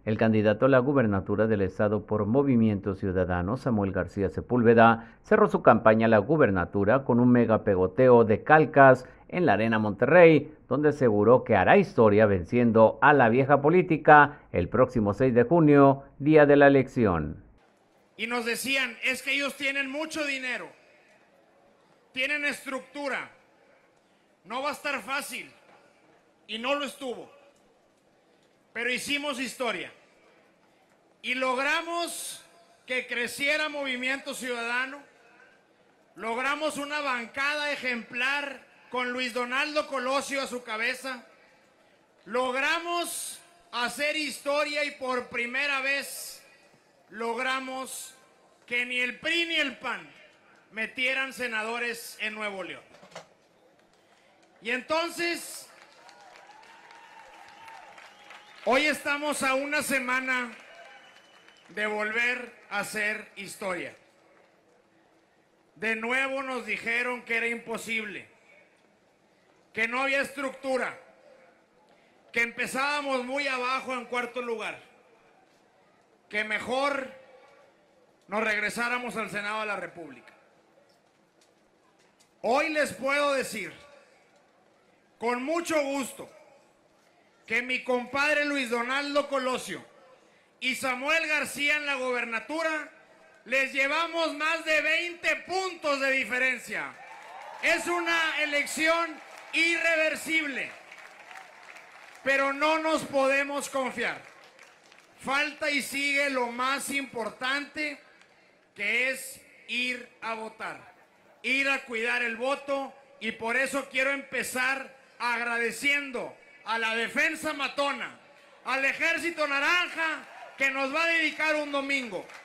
El candidato a la gubernatura del estado por Movimiento Ciudadano, Samuel García Sepúlveda, cerró su campaña a la gubernatura con un mega pegoteo de calcas en la Arena Monterrey, donde aseguró que hará historia venciendo a la vieja política el próximo 6 de junio, día de la elección. Y nos decían, es que ellos tienen mucho dinero, tienen estructura, no va a estar fácil, y no lo estuvo. Pero hicimos historia y logramos que creciera Movimiento Ciudadano, logramos una bancada ejemplar con Luis Donaldo Colosio a su cabeza, logramos hacer historia y por primera vez logramos que ni el PRI ni el PAN metieran senadores en Nuevo León. Y entonces, hoy estamos a una semana de volver a hacer historia. De nuevo nos dijeron que era imposible, que no había estructura, que empezábamos muy abajo en cuarto lugar, que mejor nos regresáramos al Senado de la República. Hoy les puedo decir, con mucho gusto, que mi compadre Luis Donaldo Colosio y Samuel García en la gobernatura les llevamos más de 20 puntos de diferencia. Es una elección irreversible, pero no nos podemos confiar. Falta y sigue lo más importante, que es ir a votar, ir a cuidar el voto, y por eso quiero empezar agradeciendo a la Defensa Matona, al Ejército Naranja, que nos va a dedicar un domingo.